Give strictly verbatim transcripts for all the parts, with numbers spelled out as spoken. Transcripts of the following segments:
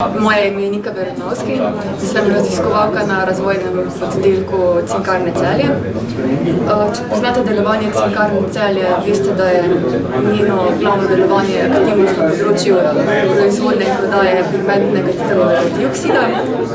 Moje ime je Nika Berenovski, sem raziskovalka na razvojnem oddelku Cinkarne Celje. Če poznate delovanje Cinkarne Celje, veste, da je njeno glavno delovanje aktivnost na področju proizvodnje in prodaje pigmentnega titanovega dioksida,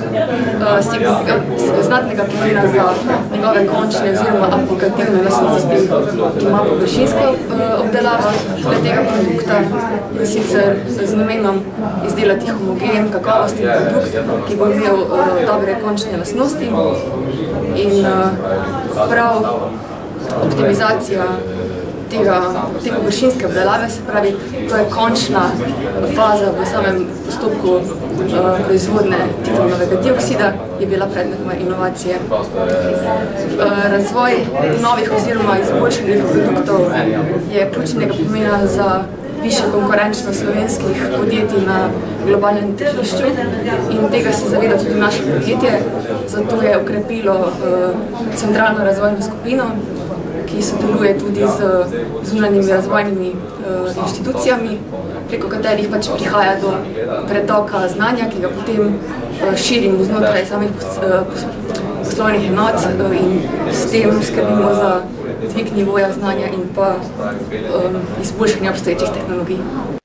znatnega pomena za njegove končne oziroma aplikativne lastnosti, ki ima površinska obdelava tega produkta, in sicer z namenom izdelati homogen, kakovostni produkt, ki bo imel dobre končne lastnosti, in prav optimizacija te površinske obdelave, se pravi, to je končna faza v samem postopku proizvodnje titanovega dioksida, je bila predmet moje inovacije. Razvoj novih oziroma izboljšanih produktov je ključnega pomena za višjo konkurenčnost slovenskih podjetij na globalnem tržišču, in tega se zaveda tudi naše podjetje, zato je okrepilo centralno razvojno skupino, ki sodeluje tudi z zunanjimi razvojnimi inštitucijami, preko katerih pač prihaja do pretoka znanja, ki ga potem širimo znotraj samih poslovnih enot in s tem skrbimo za dvig nivoja znanja in pa izboljšanje obstoječih tehnologij.